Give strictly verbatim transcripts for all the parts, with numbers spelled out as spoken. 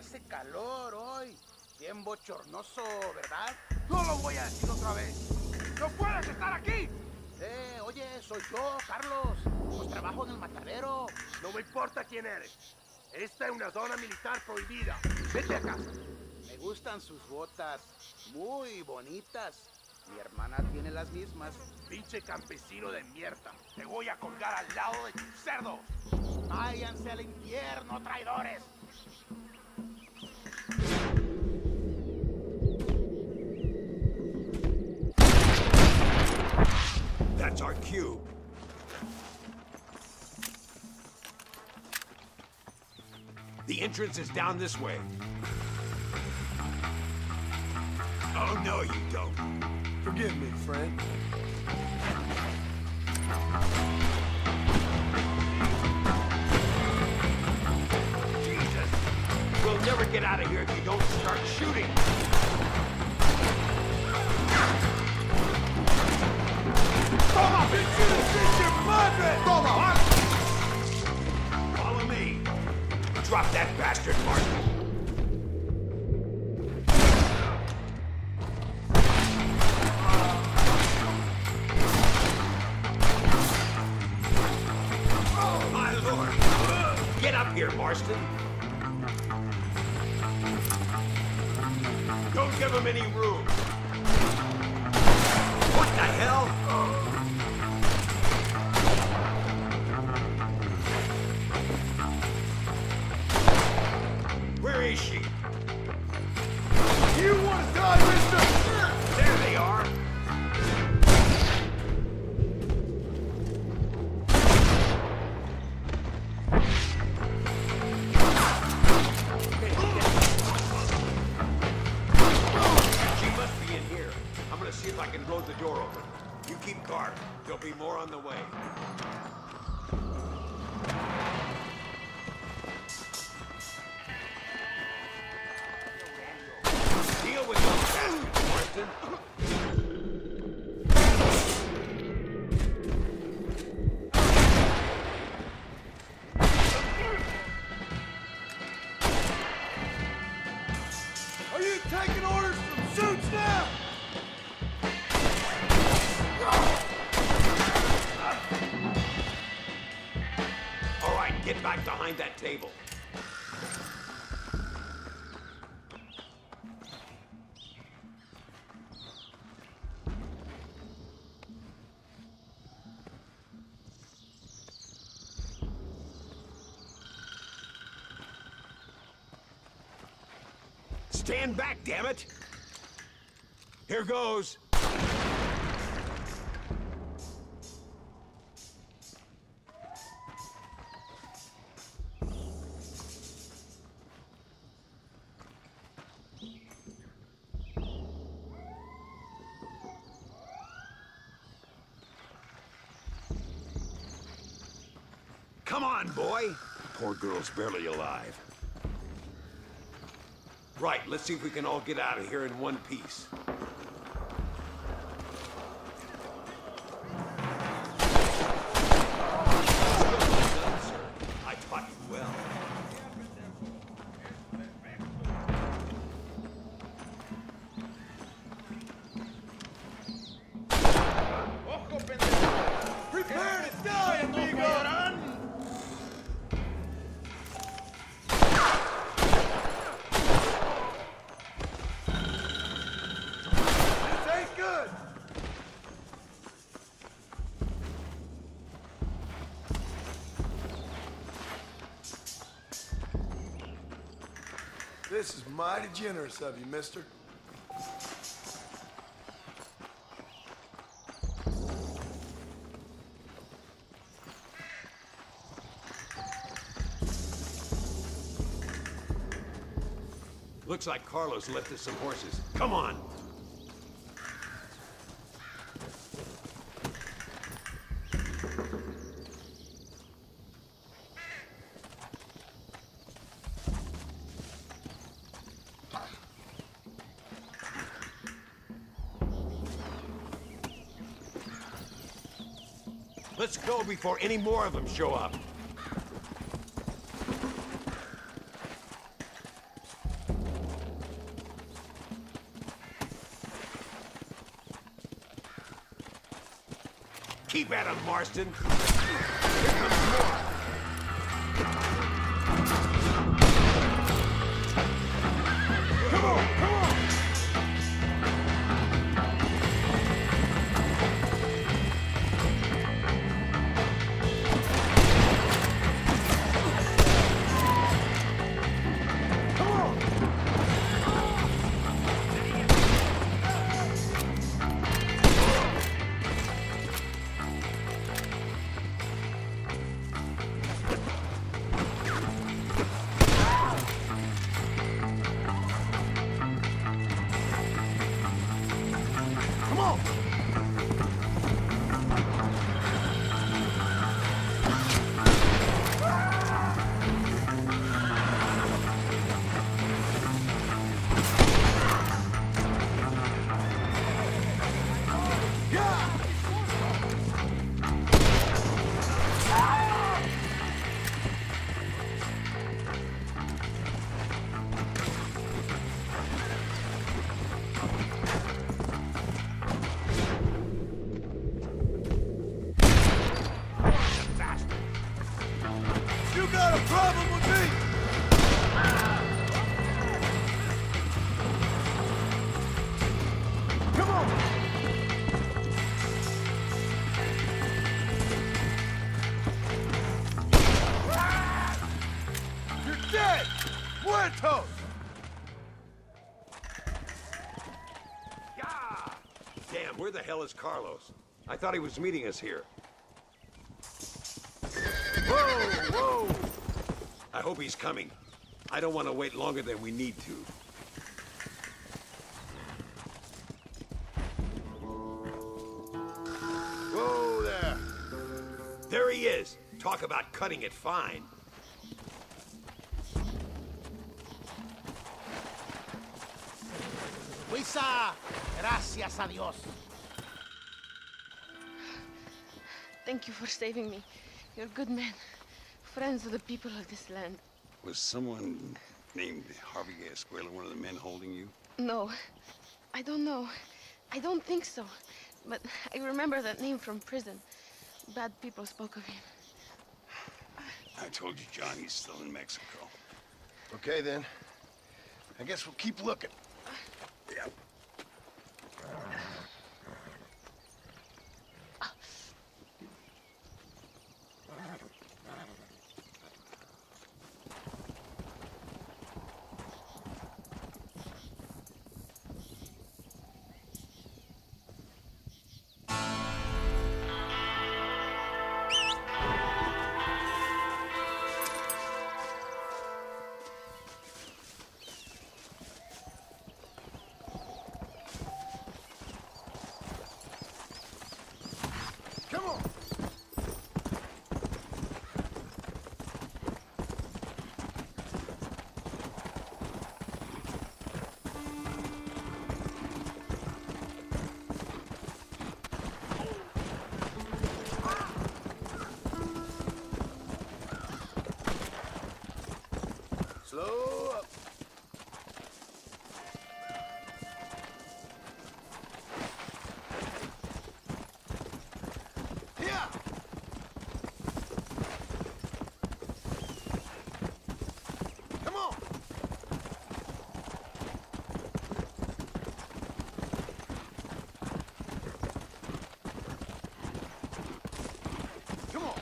hace calor hoy. Bien bochornoso, ¿verdad? No lo voy a decir otra vez. ¡No puedes estar aquí! Eh, oye, soy yo, Carlos. Pues trabajo en el matadero. No me importa quién eres. Esta es una zona militar prohibida. Vete a casa. Me gustan sus botas. Muy bonitas. Mi hermana tiene las mismas. Pinche campesino de mierda. Te voy a colgar al lado de tus cerdos. Váyanse al infierno, traidores. That's our cube. The entrance is down this way. Oh, no, you don't. Forgive me, friend. Jesus! We'll never get out of here if you don't start shooting. Toma, pinche, pinche madre! Toma! Follow me. Drop that bastard, Martin. Oh, my lord. Get up here, Marston. Don't give him any room. What the hell? Where is she? You want to die, mister? There they are. She must be in here. I'm gonna see if I can blow the door open. You keep guard. There'll be more on the way. Deal with those bastards, Marston. Are you taking orders from suits now? All right, get back behind that table. Stand back, damn it! Here goes. Come on, boy! Poor girl's barely alive. Right, let's see if we can all get out of here in one piece. I taught you well. Prepare to die, amigo! This ain't good! This is mighty generous of you, mister. Looks like Carlos left us some horses. Come on! Let's go before any more of them show up. Keep at him, Marston. Here comes more. Come on, come on! Damn, where the hell is Carlos? I thought he was meeting us here. Whoa, whoa! I hope he's coming. I don't want to wait longer than we need to. Whoa there! There he is! Talk about cutting it fine. Luisa, gracias a Dios. Thank you for saving me. You're good men. Friends of the people of this land. Was someone named Harvey Escuela one of the men holding you? No. I don't know. I don't think so. But I remember that name from prison. Bad people spoke of him. I told you Johnny's still in Mexico. Okay, then. I guess we'll keep looking. Yeah. Slow up. Here. Come on. Come on.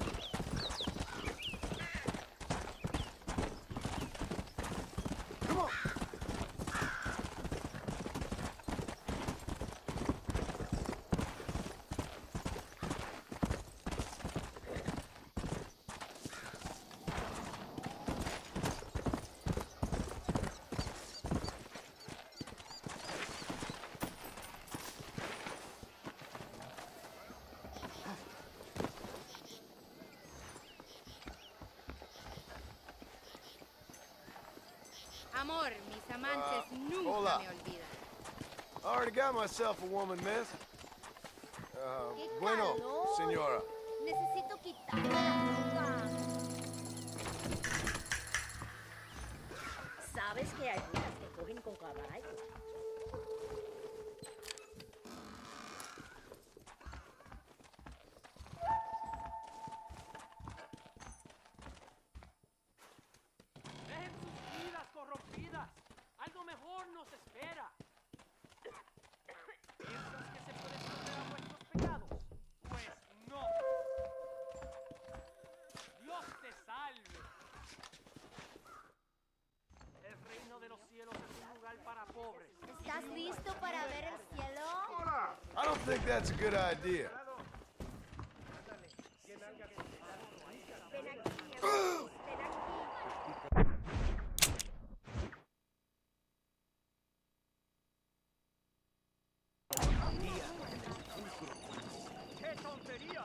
Come on. Amor, mis amantes nunca hola. me olvidan. I already got myself a woman, miss. Uh, ¡Qué bueno, calor! senora. Necesito quitarme la ropa. Sabes que hay unas que cogen con caballos. ¿Listo para ver el cielo? I don't think that's a good idea. Ven aquí, amor. Ven aquí. ¡Qué tontería!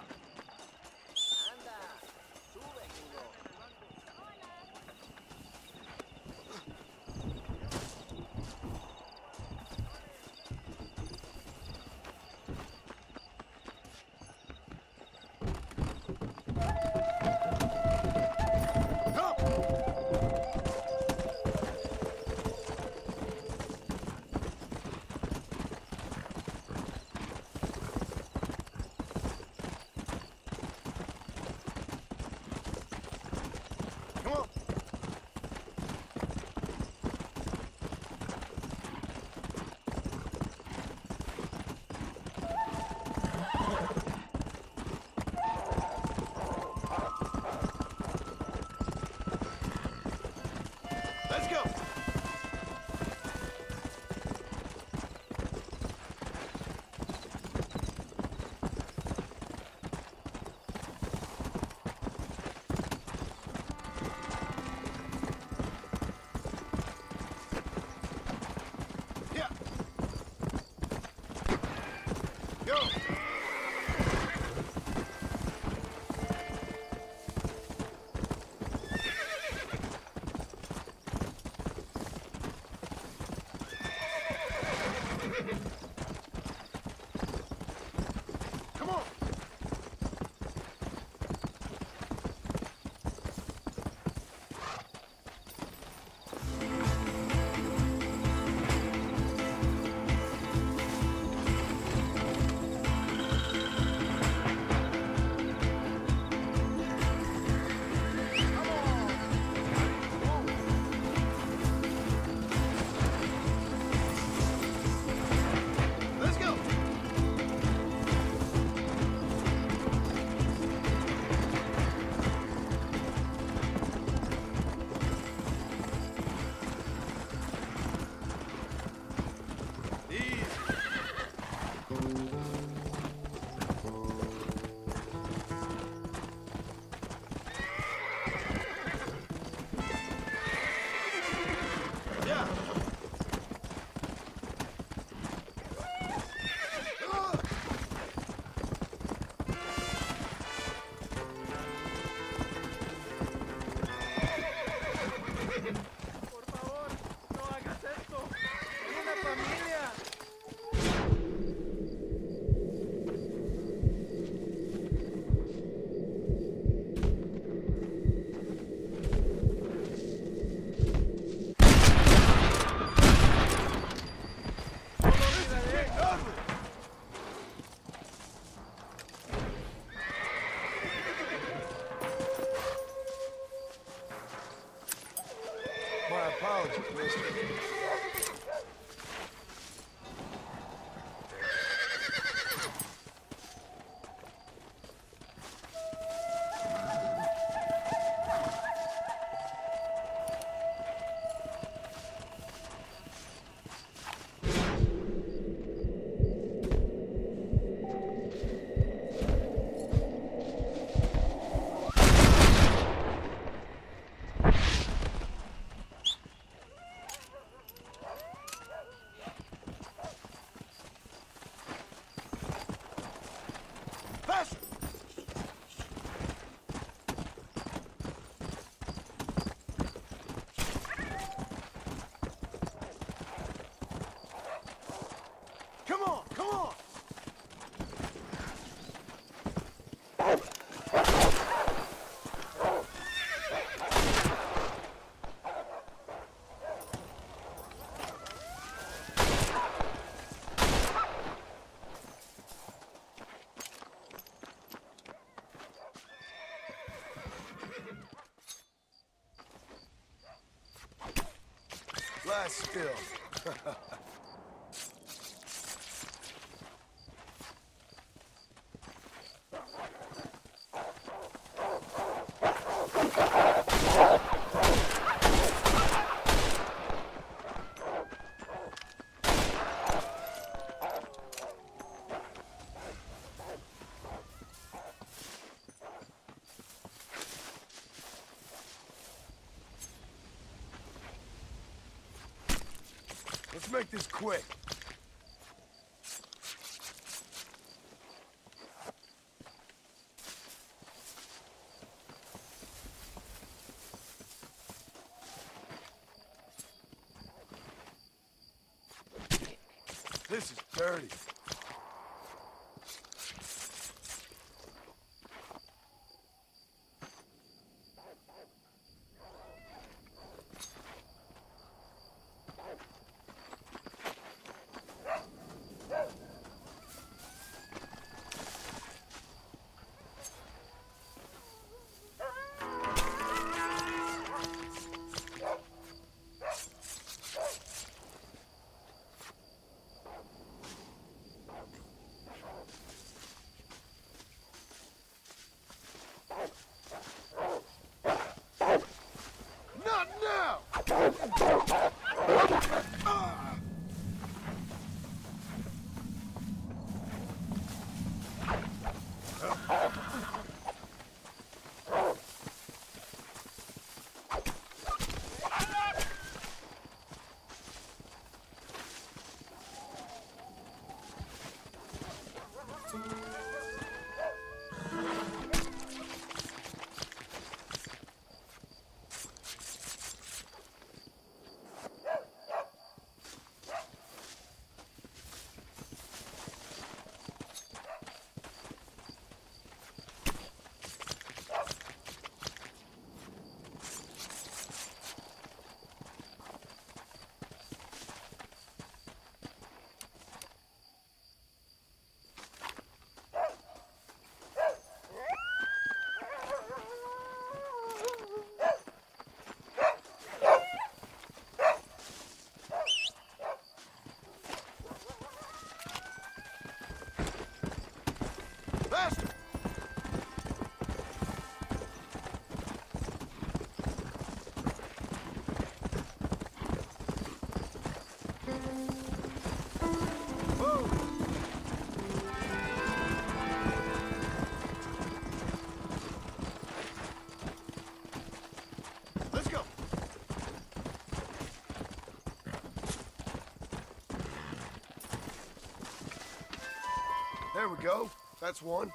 Come on. Let's go. Yeah. Go. Come on. Let's go. Easy. Yeah. Ugh. Por favor, no hagas esto. ¡Es una familia! My apologies, mister. Faster! Come on, come on! Glass spill. Let's make this quick. This is dirty. Not now! Faster! Let's go. There we go. That's one.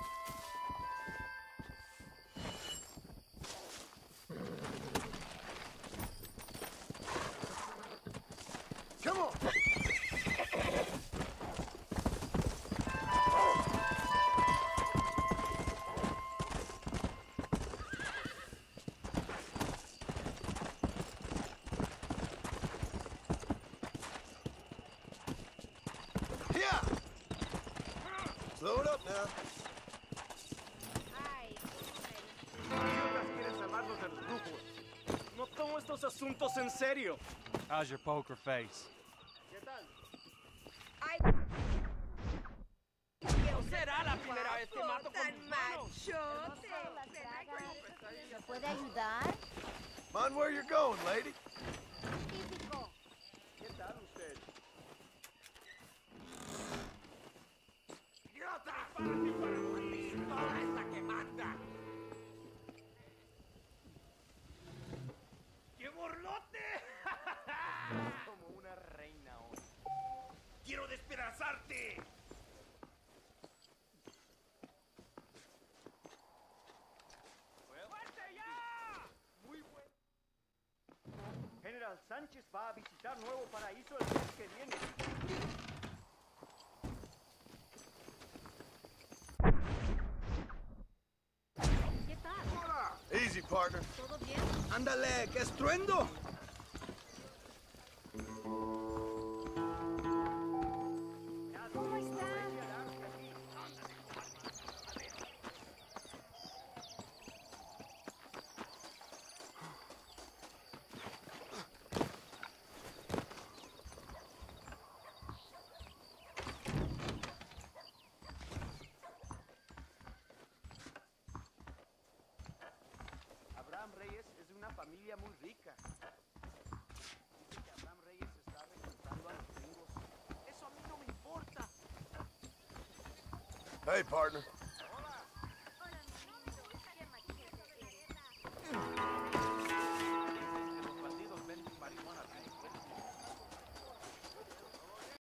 Come on. Yeah. Slow it up now. Ay, Idiotas quieren salvarnos de los brujos. No tomo estos asuntos en serio. How's your poker face? ¿Qué tal? Ay, No será la primera vez que mato con tan mis manos. machote. ¿me puede ayudar? Mind where you're going, lady. Típico. ¿Qué tal usted? ¡Idiota! ¡Párate para morir! ¡Sola es la que manda! ¡Qué borlote! Como una reina hoy. ¡Quiero despedazarte! ¡Muévete ya! Muy bueno. General Sánchez va a visitar Nuevo Paraíso el mes que viene. ¿Qué tal? Easy, partner. ¿Todo bien? Ándale, qué estruendo. ¿Cómo está? Abraham Reyes es de una familia muy rica. Dice que Abraham Reyes está reclutando a los gringos. Eso a mí no me importa. Hey, partner.